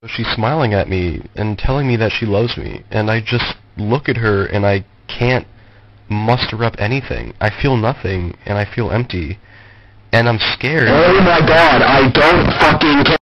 She's smiling at me and telling me that she loves me, and I just look at her and I can't muster up anything. I feel nothing, and I feel empty, and I'm scared. Oh my god, I don't fucking care.